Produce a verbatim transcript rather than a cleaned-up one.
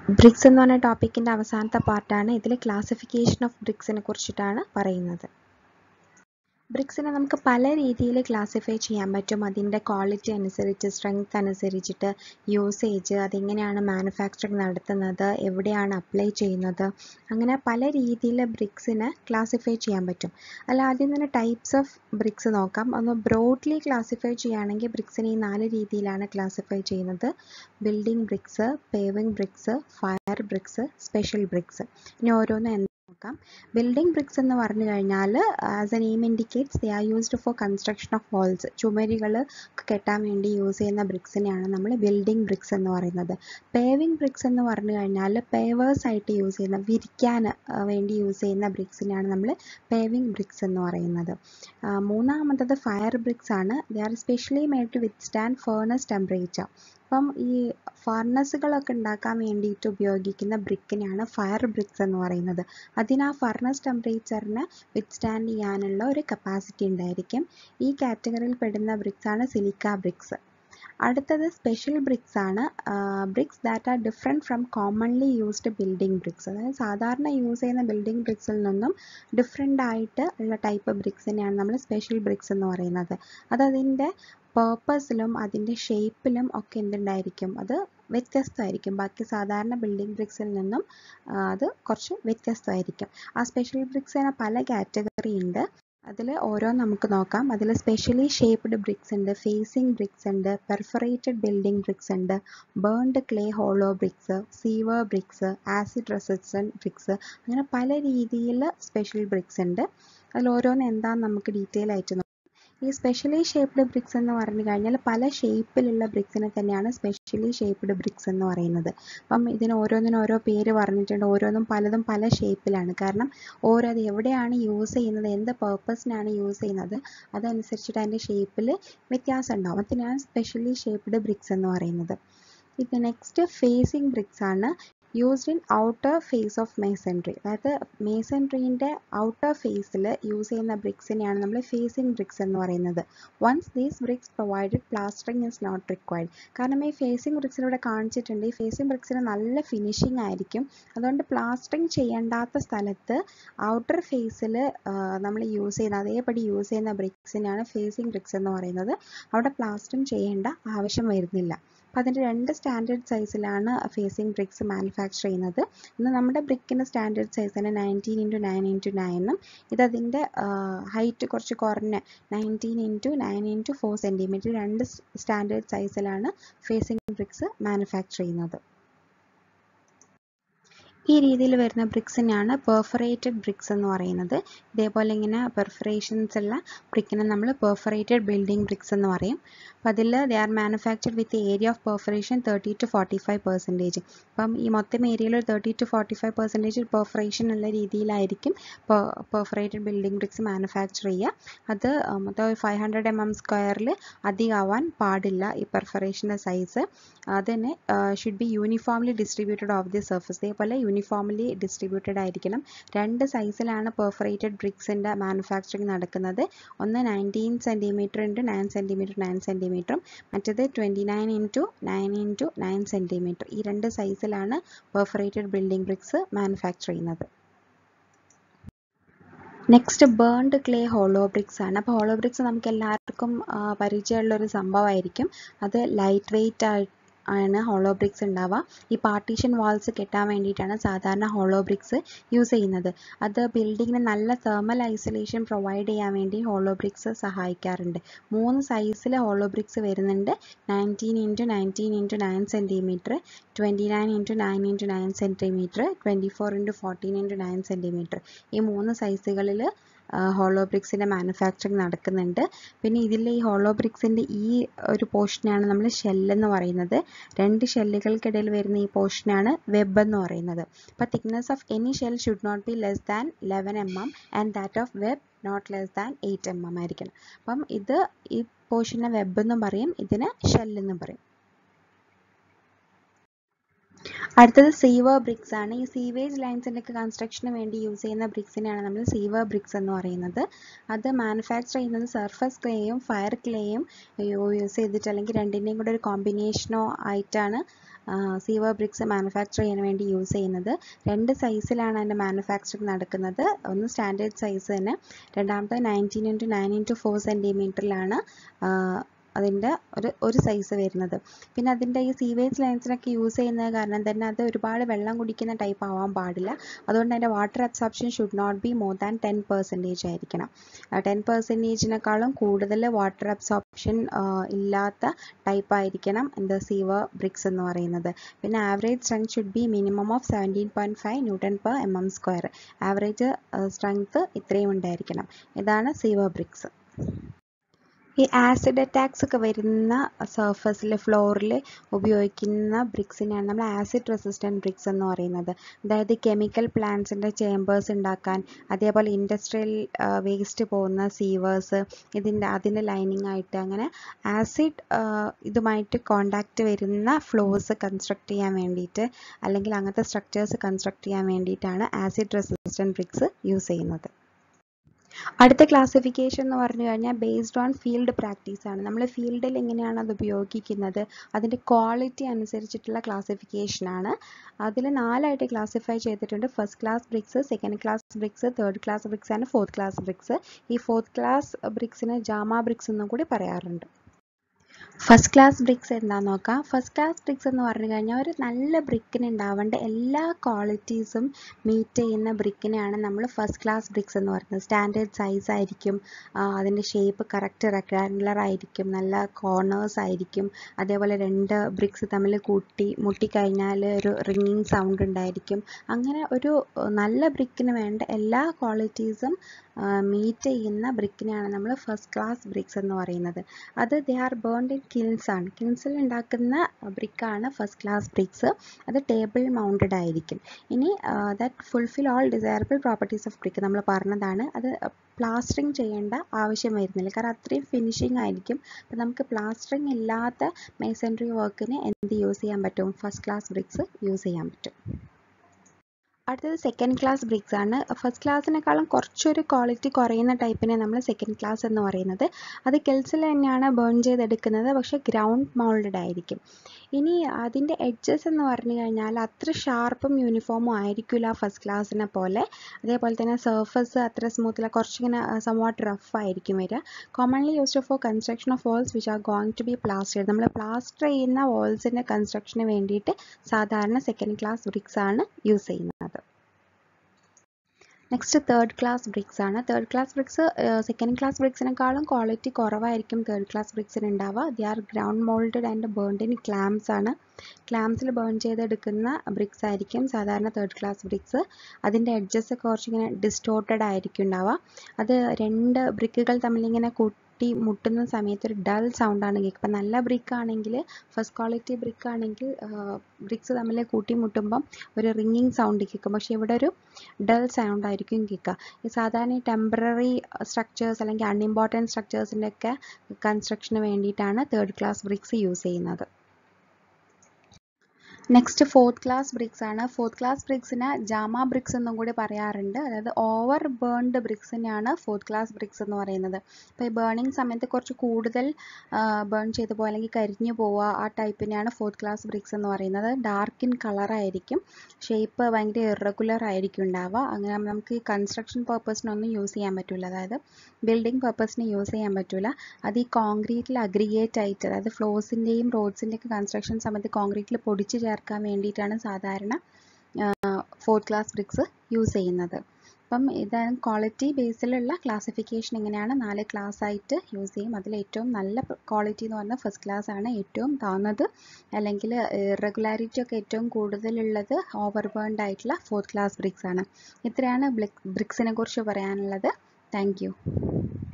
BRICS എന്ന് പറഞ്ഞ ടോപ്പിക്കിൻ്റെ അവസാനത്തെ പാർട്ടാണ്. ഇതിൽ ക്ലാസിഫിക്കേഷൻ ഓഫ് ബ്രിക്സിനെ കുറിച്ചിട്ടാണ് പറയുന്നത്. ബ്രിക്സിനെ നമുക്ക് പല രീതിയിൽ ക്ലാസിഫൈ ചെയ്യാൻ പറ്റും. അതിൻ്റെ ക്വാളിറ്റി അനുസരിച്ച്, സ്ട്രെങ്ത് അനുസരിച്ചിട്ട്, യൂസേജ്, അതെങ്ങനെയാണ് മാനുഫാക്ചറിങ് നടത്തുന്നത്, എവിടെയാണ് അപ്ലൈ ചെയ്യുന്നത്, അങ്ങനെ പല രീതിയിൽ ബ്രിക്സിനെ ക്ലാസിഫൈ ചെയ്യാൻ പറ്റും. അല്ല ആദ്യം തന്നെ ടൈപ്സ് ഓഫ് ബ്രിക്സ് നോക്കാം. ഒന്ന് ബ്രോഡ്ലി ക്ലാസിഫൈ ചെയ്യുകയാണെങ്കിൽ ബ്രിക്സിനെ ഈ നാല് രീതിയിലാണ് ക്ലാസിഫൈ ചെയ്യുന്നത്. Building bricks, paving bricks, fire bricks, special bricks. ഇനി ഓരോന്ന് നോക്കാം. ബിൽഡിംഗ് ബ്രിക്സ് എന്ന് പറഞ്ഞു കഴിഞ്ഞാൽ as a name indicates they are used for construction of walls. ചുമരുകൾ കെട്ടാൻ വേണ്ടി യൂസ് ചെയ്യുന്ന ബ്രിക്സിനെയാണ് നമ്മൾ ബിൽഡിംഗ് ബ്രിക്സ് എന്ന് പറയുന്നത്. പേവിംഗ് ബ്രിക്സ് എന്ന് പറഞ്ഞു കഴിഞ്ഞാൽ പേവേഴ്സ് ആയിട്ട് യൂസ് ചെയ്യുന്ന, വിരിക്കാൻ വേണ്ടി യൂസ് ചെയ്യുന്ന ബ്രിക്സിനെയാണ് നമ്മൾ പേവിംഗ് ബ്രിക്സ് എന്ന് പറയുന്നത്. മൂന്നാമത്തത് ഫയർ ബ്രിക്സ് ആണ്. They are specially made to withstand furnace temperature. അപ്പം ഈ ഫർണസുകളൊക്കെ ഉണ്ടാക്കാൻ വേണ്ടിയിട്ട് ഉപയോഗിക്കുന്ന ബ്രിക്കിനെയാണ് ഫയർ ബ്രിക്സ് എന്ന് പറയുന്നത്. അതിന് ആ ഫർണസ് ടെമ്പറേച്ചറിനെ വിത്ത്സ്റ്റാൻഡ് ചെയ്യാനുള്ള ഒരു കപ്പാസിറ്റി ഉണ്ടായിരിക്കും. ഈ കാറ്റഗറിയിൽ പെടുന്ന ബ്രിക്സ് ആണ് സിലിക്ക ബ്രിക്സ്. അടുത്തത് സ്പെഷ്യൽ ബ്രിക്സ് ആണ്. Bricks that are different from commonly used building bricks. അതായത് സാധാരണ യൂസ് ചെയ്യുന്ന ബിൽഡിംഗ് ബ്രിക്സിൽ നിന്നും ഡിഫറെൻ്റ് ആയിട്ട് ഉള്ള ടൈപ്പ് ബ്രിക്സിനെയാണ് നമ്മൾ സ്പെഷ്യൽ ബ്രിക്സ് എന്ന് പറയുന്നത്. അതതിൻ്റെ പേർപ്പസിലും അതിൻ്റെ ഷേപ്പിലും ഒക്കെ എന്തുണ്ടായിരിക്കും, അത് വ്യത്യസ്തമായിരിക്കും. ബാക്കി സാധാരണ ബിൽഡിംഗ് ബ്രിക്സിൽ നിന്നും അത് കുറച്ച് വ്യത്യസ്തമായിരിക്കും. ആ സ്പെഷ്യൽ ബ്രിക്സിന് പല കാറ്റഗറി ഉണ്ട്. അതിൽ ഓരോ നമുക്ക് നോക്കാം. അതിൽ സ്പെഷ്യലി ഷേപ്ഡ് ബ്രിക്സ് ഉണ്ട്, ഫേസിംഗ് ബ്രിക്സ് ഉണ്ട്, പെർഫറേറ്റഡ് ബിൽഡിംഗ് ബ്രിക്സ് ഉണ്ട്, burned clay hollow bricks, sewer bricks, acid resistant bricks, അങ്ങനെ പല രീതിയിൽ സ്പെഷ്യൽ ബ്രിക്സ് ഉണ്ട്. അതിൽ ഓരോന്ന് എന്താണെന്ന് നമുക്ക് ഡീറ്റെയിൽ ആയിട്ട് നോക്കാം. ഈ സ്പെഷ്യലി ഷേപ്ഡ് ബ്രിക്സ് എന്ന് പറഞ്ഞു കഴിഞ്ഞാൽ പല ഷേപ്പിലുള്ള ബ്രിക്സിനെ തന്നെയാണ് സ്പെഷ്യലി ഷേപ്ഡ് ബ്രിക്സ് എന്ന് പറയുന്നത്. അപ്പം ഇതിന് ഓരോന്നിനും ഓരോ പേര് പറഞ്ഞിട്ടുണ്ട്. ഓരോന്നും പലതും പല ഷേപ്പിലാണ്. കാരണം ഓരോ അത് എവിടെയാണ് യൂസ് ചെയ്യുന്നത്, എന്ത് പേർപ്പസിനാണ് യൂസ് ചെയ്യുന്നത്, അതനുസരിച്ചിട്ട് അതിൻ്റെ ഷേപ്പിൽ വ്യത്യാസം ഉണ്ടാവും. അതിനാണ് സ്പെഷ്യലി ഷേപ്ഡ് ബ്രിക്സ് എന്ന് പറയുന്നത്. ഇത് നെക്സ്റ്റ് ഫേസിംഗ് ബ്രിക്സ് ആണ്. Used in outer face of masonry. അതായത് മേസൺട്രീൻ്റെ ഔട്ടർ ഫേസിൽ യൂസ് ചെയ്യുന്ന ബ്രിക്സിനെയാണ് നമ്മൾ ഫേസിംഗ് ബ്രിക്സ് എന്ന് പറയുന്നത്. Once these bricks provided plastering is not required. കാരണം ഈ ഫേസിംഗ് ബ്രിക്സിലൂടെ കാണിച്ചിട്ടുണ്ട്, ഈ ഫേസിംഗ് ബ്രിക്സിന് നല്ല ഫിനിഷിംഗ് ആയിരിക്കും. അതുകൊണ്ട് പ്ലാസ്റ്ററിങ് ചെയ്യേണ്ടാത്ത സ്ഥലത്ത് ഔട്ടർ ഫേസിൽ നമ്മൾ യൂസ് ചെയ്യുന്ന, അതേപടി യൂസ് ചെയ്യുന്ന ബ്രിക്സിനെയാണ് ഫേസിംഗ് ബ്രിക്സ് എന്ന് പറയുന്നത്. അവിടെ പ്ലാസ്റ്ററിങ് ചെയ്യേണ്ട ആവശ്യം വരുന്നില്ല. അപ്പം അതിൻ്റെ രണ്ട് സ്റ്റാൻഡേർഡ് സൈസിലാണ് ഫേസിംഗ് ബ്രിക്സ് മാനുഫാക്ചർ ചെയ്യുന്നത്. ഇന്ന് നമ്മുടെ ബ്രിക്കിൻ്റെ സ്റ്റാൻഡേർഡ് സൈസ് തന്നെ നയൻറ്റീൻ ഇൻറ്റു നയൻ ഇൻറ്റു നയനും, ഇതതിൻ്റെ ഹൈറ്റ് കുറച്ച് കുറഞ്ഞ nineteen into nine into four centimetre, രണ്ട് സ്റ്റാൻഡേർഡ് സൈസിലാണ് ഫേസിംഗ് ബ്രിക്സ് മാനുഫാക്ചർ ചെയ്യുന്നത്. ഈ രീതിയിൽ വരുന്ന ബ്രിക്സിനാണ് പെർഫറേറ്റഡ് ബ്രിക്സ് എന്ന് പറയുന്നത്. ഇതേപോലെ ഇങ്ങനെ പെർഫറേഷൻസ് ഉള്ള ബ്രിക്കിനെ നമ്മൾ പെർഫറേറ്റഡ് ബിൽഡിംഗ് ബ്രിക്സ് എന്ന് പറയും. അപ്പം അതിൽ they are manufactured with area of perforation thirty to forty five percentage. അപ്പം ഈ മൊത്തം ഏരിയയിൽ ഒരു thirty to forty five percentage perforation ഉള്ള രീതിയിലായിരിക്കും പെർഫറേറ്റഡ് ബിൽഡിംഗ് ബ്രിക്സ് മാനുഫാക്ചർ ചെയ്യുക. അത് മൊത്തം ഒരു ഫൈവ് ഹൺഡ്രഡ് എം എം സ്ക്വയറിൽ അധികമാവാൻ പാടില്ല ഈ പെർഫറേഷൻ്റെ സൈസ്. അതിന് should be uniformly distributed of the surface. ഇതേപോലെ യൂണിഫോംലി ഡിസ്ട്രിബ്യൂട്ടഡ് ആയിരിക്കണം. രണ്ട് സൈസിലാണ് പെർഫറേറ്റഡ് ബ്രിക്സിൻ്റെ മാനുഫാക്ചറിങ് നടക്കുന്നത്. ഒന്ന് nineteen centimetre into nine centimetre nine സെൻറ്റിമീറ്ററും മറ്റേത് twenty nine into nine into nine centimetre. ഈ രണ്ട് സൈസിലാണ് പെർഫറേറ്റഡ് ബിൽഡിംഗ് ബ്രിക്സ് മാനുഫാക്ചർ ചെയ്യുന്നത്. Next burned clay hollow bricks ആണ്. അപ്പോൾ ഹോളോ ബ്രിക്സ് നമുക്ക് എല്ലാവർക്കും പരിചയമുള്ളൊരു സംഭവമായിരിക്കും. അത് ലൈറ്റ് വെയ്റ്റ് ആയിട്ട് ആണ് ഹോളോ ബ്രിക്സ് ഉണ്ടാവുക. ഈ പാർട്ടീഷൻ വാൾസ് കെട്ടാൻ വേണ്ടിയിട്ടാണ് സാധാരണ ഹോളോ ബ്രിക്സ് യൂസ് ചെയ്യുന്നത്. അത് ബിൽഡിങ്ങിന് നല്ല തെർമൽ ഐസൊലേഷൻ പ്രൊവൈഡ് ചെയ്യാൻ വേണ്ടി ഹോളോ ബ്രിക്സ് സഹായിക്കാറുണ്ട്. മൂന്ന് സൈസിൽ ഹോളോ ബ്രിക്സ് വരുന്നുണ്ട്. Nineteen into nineteen into nine centimetre, twenty nine into nine into nine centimetre, twenty four into fourteen into nine centimetre. ഈ മൂന്ന് സൈസുകളിൽ ഹോളോ ബ്രിക്സിൻ്റെ മാനുഫാക്ചറിങ് നടക്കുന്നുണ്ട്. പിന്നെ ഇതിൽ ഈ ഹോളോ ബ്രിക്സിൻ്റെ ഈ ഒരു പോർഷനാണ് നമ്മൾ ഷെല്ലെന്ന് പറയുന്നത്. രണ്ട് ഷെല്ലുകൾക്കിടയിൽ വരുന്ന ഈ പോർഷനാണ് വെബ് എന്ന് പറയുന്നത്. അപ്പോൾ thickness of any shell should not be less than eleven M M and that of web not less than eight M M ആയിരിക്കണം. അപ്പം ഇത് ഈ പോർഷനെ വെബ് എന്നും പറയും, ഇതിന് ഷെല്ലെന്നും പറയും. അടുത്തത് സീവർ ബ്രിക്സ് ആണ്. ഈ സീവേജ് ലൈൻസിൻ്റെ ഒക്കെ കൺസ്ട്രക്ഷന് വേണ്ടി യൂസ് ചെയ്യുന്ന ബ്രിക്സിനെയാണ് നമ്മൾ സീവർ ബ്രിക്സ് എന്ന് പറയുന്നത്. അത് മാനുഫാക്ചർ ചെയ്യുന്നത് സർഫസ് ക്ലേയും ഫയർ ക്ലേയും യൂസ് ചെയ്തിട്ട് അല്ലെങ്കിൽ രണ്ടിൻ്റെയും കൂടെ ഒരു കോമ്പിനേഷനോ ആയിട്ടാണ് സീവർ ബ്രിക്സ് മാനുഫാക്ചർ ചെയ്യാൻ വേണ്ടി യൂസ് ചെയ്യുന്നത്. രണ്ട് സൈസിലാണ് അതിൻ്റെ മാനുഫാക്ചറിങ് നടക്കുന്നത്. ഒന്ന് സ്റ്റാൻഡേർഡ് സൈസ് തന്നെ, രണ്ടാമത്തെ nineteen into nine into four സെൻറ്റിമീറ്ററിലാണ് അതിൻ്റെ ഒരു ഒരു സൈസ് വരുന്നത്. പിന്നെ അതിൻ്റെ ഈ സീവേജ് ലൈൻസിനൊക്കെ യൂസ് ചെയ്യുന്നത് കാരണം തന്നെ അത് ഒരുപാട് വെള്ളം കുടിക്കുന്ന ടൈപ്പ് ആവാൻ പാടില്ല. അതുകൊണ്ട് അതിൻ്റെ water absorption should not be more than ten percentage ആയിരിക്കണം. ടെൻ പെർസെൻറ്റേജിനേക്കാളും കൂടുതൽ വാട്ടർ അബ്സോർപ്ഷൻ ഇല്ലാത്ത ടൈപ്പ് ആയിരിക്കണം എന്താ സീവർ ബ്രിക്സ് എന്ന് പറയുന്നത്. പിന്നെ average strength should be minimum of seventeen point five newton per M M square. Average strength ഇത്രയും ഉണ്ടായിരിക്കണം. ഇതാണ് സീവർ ബ്രിക്സ്. ഈ ആസിഡ് അറ്റാക്സ് ഒക്കെ വരുന്ന സർഫസിൽ ഫ്ലോറിൽ ഉപയോഗിക്കുന്ന ബ്രിക്സിനെയാണ് നമ്മൾ ആസിഡ് റെസിസ്റ്റൻറ്റ് ബ്രിക്സ് എന്ന് പറയുന്നത്. അതായത് കെമിക്കൽ പ്ലാന്റ്സിൻ്റെ ചേമ്പേഴ്സ് ഉണ്ടാക്കാൻ, അതേപോലെ ഇൻഡസ്ട്രിയൽ വേസ്റ്റ് പോകുന്ന സീവേഴ്സ് ഇതിൻ്റെ അതിൻ്റെ ലൈനിങ് ആയിട്ട് അങ്ങനെ ആസിഡ് ഇതുമായിട്ട് കോണ്ടാക്റ്റ് വരുന്ന ഫ്ലോസ് കൺസ്ട്രക്ട് ചെയ്യാൻ വേണ്ടിയിട്ട് അല്ലെങ്കിൽ അങ്ങനത്തെ സ്ട്രക്ചേഴ്സ് കൺസ്ട്രക്ട് ചെയ്യാൻ വേണ്ടിയിട്ടാണ് ആസിഡ് റെസിസ്റ്റൻറ്റ് ബ്രിക്സ് യൂസ് ചെയ്യുന്നത്. അടുത്ത ക്ലാസിഫിക്കേഷൻ എന്ന് പറഞ്ഞു കഴിഞ്ഞാൽ ബേസ്ഡ് ഓൺ ഫീൽഡ് പ്രാക്ടീസ് ആണ്. നമ്മൾ ഫീൽഡിൽ എങ്ങനെയാണ് അത് ഉപയോഗിക്കുന്നത് അതിൻ്റെ ക്വാളിറ്റി അനുസരിച്ചിട്ടുള്ള ക്ലാസിഫിക്കേഷൻ ആണ്. അതിൽ നാലായിട്ട് ക്ലാസിഫൈ ചെയ്തിട്ടുണ്ട്. First class bricks, second class bricks, third class bricks and fourth class bricks. ഈ ഫോർത്ത് ക്ലാസ് ബ്രിക്സിനെ ജാമ ബ്രിക്സ് എന്നും കൂടി പറയാറുണ്ട്. ഫസ്റ്റ് ക്ലാസ് ബ്രിക്സ് എന്താണെന്ന് നോക്കാം. ഫസ്റ്റ് ക്ലാസ് ബ്രിക്സ് എന്ന് പറഞ്ഞു കഴിഞ്ഞാൽ ഒരു നല്ല ബ്രിക്കിന് ഉണ്ടാവേണ്ട എല്ലാ ക്വാളിറ്റീസും മീറ്റ് ചെയ്യുന്ന ബ്രിക്കിനെയാണ് നമ്മൾ ഫസ്റ്റ് ക്ലാസ് ബ്രിക്സ് എന്ന് പറയുന്നത്. സ്റ്റാൻഡേർഡ് സൈസ് ആയിരിക്കും, അതിൻ്റെ ഷേപ്പ് കറക്റ്റ് റെക്ടാങ്കുലർ ആയിരിക്കും, നല്ല കോർണേഴ്സ് ആയിരിക്കും, അതേപോലെ രണ്ട് ബ്രിക്സ് തമ്മിൽ കൂട്ടി മുട്ടിക്കഴിഞ്ഞാൽ ഒരു റിങ്ങിങ് സൗണ്ട് ഉണ്ടായിരിക്കും. അങ്ങനെ ഒരു നല്ല ബ്രിക്കിന് വേണ്ട എല്ലാ ക്വാളിറ്റീസും മീറ്റ് ചെയ്യുന്ന ബ്രിക്കിനെയാണ് നമ്മൾ ഫസ്റ്റ് ക്ലാസ് ബ്രിക്സ് എന്ന് പറയുന്നത്. അത് they are burned in kilns ആണ്. കിൽൻസിൽ ഉണ്ടാക്കുന്ന ബ്രിക്കാണ് ഫസ്റ്റ് ക്ലാസ് ബ്രിക്സ്. അത് ടേബിൾ മൗണ്ടഡ് ആയിരിക്കും. ഇനി that fulfil all desirable properties of brick നമ്മൾ പറഞ്ഞതാണ്. അത് പ്ലാസ്റ്ററിങ് ചെയ്യേണ്ട ആവശ്യം വരുന്നില്ല, കാരണം അത്രയും ഫിനിഷിംഗ് ആയിരിക്കും. അപ്പം നമുക്ക് പ്ലാസ്റ്ററിങ് ഇല്ലാത്ത മേസൺറി വർക്കിന് എന്ത് യൂസ് ചെയ്യാൻ പറ്റും? ഫസ്റ്റ് ക്ലാസ് ബ്രിക്സ് യൂസ് ചെയ്യാൻ പറ്റും. അടുത്തത് സെക്കൻഡ് ക്ലാസ് ബ്രിക്സ് ആണ്. ഫസ്റ്റ് ക്ലാസ്സിനേക്കാളും കുറച്ചൊരു ക്വാളിറ്റി കുറയുന്ന ടൈപ്പിനെ നമ്മൾ സെക്കൻഡ് ക്ലാസ് എന്ന് പറയുന്നത്. അത് കെൽസിൽ തന്നെയാണ് ബേൺ ചെയ്തെടുക്കുന്നത്, പക്ഷേ ഗ്രൗണ്ട് മൗൾഡഡ് ആയിരിക്കും. ഇനി അതിൻ്റെ എഡ്ജസ് എന്ന് പറഞ്ഞു കഴിഞ്ഞാൽ അത്ര ഷാർപ്പും യൂണിഫോമും ആയിരിക്കില്ല ഫസ്റ്റ് ക്ലാസ്സിനെ പോലെ. അതേപോലെ തന്നെ സർഫസ് അത്ര സ്മൂത്തില്ല, കുറച്ചിങ്ങനെ സംവാട്ട് റഫ് ആയിരിക്കും വരിക. Commonly used for construction of walls which are going to be plastered. നമ്മൾ പ്ലാസ്റ്റർ ചെയ്യുന്ന വാൾസിൻ്റെ കൺസ്ട്രക്ഷന് വേണ്ടിയിട്ട് സാധാരണ സെക്കൻഡ് ക്ലാസ് ബ്രിക്സ് ആണ് യൂസ് ചെയ്യുന്നത്. നെക്സ്റ്റ് തേർഡ് ക്ലാസ് ബ്രിക്സ് ആണ്. Third class bricks second class ബ്രിക്സിനേക്കാളും ക്വാളിറ്റി കുറവായിരിക്കും തേർഡ് ക്ലാസ് ബ്രിക്സിന് ഉണ്ടാവുക. They are ground moulded and burned in clamps ആണ്. ക്ലാംസിൽ ബേൺ ചെയ്തെടുക്കുന്ന ബ്രിക്സ് ആയിരിക്കും സാധാരണ തേർഡ് ക്ലാസ് ബ്രിക്സ്. അതിൻ്റെ എഡ്ജസ് ഒക്കെ കുറച്ചിങ്ങനെ ഡിസ്റ്റോർട്ടഡ് ആയിരിക്കും ഉണ്ടാവുക. അത് രണ്ട് ബ്രിക്കുകൾ തമ്മിലിങ്ങനെ കൂട്ടി മുട്ടുന്ന സമയത്ത് ഒരു ഡൾ സൗണ്ടാണ് കേൾക്കുക. ഇപ്പം നല്ല ബ്രിക്ക് ആണെങ്കിൽ, ഫസ്റ്റ് ക്വാളിറ്റി ബ്രിക്ക് ആണെങ്കിൽ ബ്രിക്സ് തമ്മിൽ കൂട്ടി മുട്ടുമ്പം ഒരു റിങ്ങിങ് സൗണ്ട് കേൾക്കും. പക്ഷേ ഇവിടെ ഒരു ഡൾ സൗണ്ട് ആയിരിക്കും കേൾക്കുക. ഈ സാധാരണ ഈ ടെമ്പററി സ്ട്രക്ചേഴ്സ് അല്ലെങ്കിൽ അൺഇമ്പോർട്ടൻറ്റ് സ്ട്രക്ചേഴ്സിൻ്റെ ഒക്കെ കൺസ്ട്രക്ഷന് വേണ്ടിയിട്ടാണ് തേർഡ് ക്ലാസ് ബ്രിക്സ് യൂസ് ചെയ്യുന്നത്. നെക്സ്റ്റ് ഫോർത്ത് ക്ലാസ് ബ്രിക്സ് ആണ്. ഫോർത്ത് ക്ലാസ് ബ്രിക്സിനെ ജാമ ബ്രിക്സ് എന്നും കൂടി പറയാറുണ്ട്. അതായത് ഓവർ ബേൺഡ് ബ്രിക്സിനെയാണ് ഫോർത്ത് ക്ലാസ് ബ്രിക്സ് എന്ന് പറയുന്നത്. അപ്പോൾ ഈ ബേണിങ് സമയത്ത് കുറച്ച് കൂടുതൽ ബേൺ ചെയ്ത് പോകുക അല്ലെങ്കിൽ കരിഞ്ഞു പോവുക, ആ ടൈപ്പിനെയാണ് ഫോർത്ത് ക്ലാസ് ബ്രിക്സ് എന്ന് പറയുന്നത്. ഡാർക്ക് ഇൻ കളറായിരിക്കും, ഷേപ്പ് ഭയങ്കര ഇറഗുലർ ആയിരിക്കും ഉണ്ടാവുക. അങ്ങനെ നമുക്ക് ഈ കൺസ്ട്രക്ഷൻ പർപ്പസിനൊന്നും യൂസ് ചെയ്യാൻ പറ്റില്ല, അതായത് ബിൽഡിംഗ് പർപ്പസിന് യൂസ് ചെയ്യാൻ പറ്റില്ല. അത് ഈ കോൺക്രീറ്റിൽ അഗ്രിഗേറ്റ് ആയിട്ട്, അതായത് ഫ്ലോസിൻ്റെയും റോഡ്സിൻ്റെയൊക്കെ കൺസ്ട്രക്ഷൻ സമയത്ത് കോൺക്രീറ്റിൽ പൊടിച്ച് ചേർക്കാൻ വേണ്ടിയിട്ടാണ് സാധാരണ ഫോർത്ത് ക്ലാസ് ബ്രിക്സ് യൂസ് ചെയ്യുന്നത്. അപ്പം ഇതാണ് ക്വാളിറ്റി ബേസിലുള്ള ക്ലാസിഫിക്കേഷൻ. ഇങ്ങനെയാണ് നാല് ക്ലാസ് ആയിട്ട് യൂസ് ചെയ്യും. അതിൽ ഏറ്റവും നല്ല ക്വാളിറ്റി എന്ന് പറഞ്ഞാൽ ഫസ്റ്റ് ക്ലാസ് ആണ്. ഏറ്റവും താഴ്ന്നത് അല്ലെങ്കിൽ ഇറഗുലാരിറ്റി ഒക്കെ ഏറ്റവും കൂടുതലുള്ളത് ഓവർ ബേൺഡ് ആയിട്ടുള്ള ഫോർത്ത് ക്ലാസ് ബ്രിക്സ് ആണ്. ഇത്രയാണ് ബ്രിക്സിനെ കുറിച്ച് പറയാനുള്ളത്. Thank U.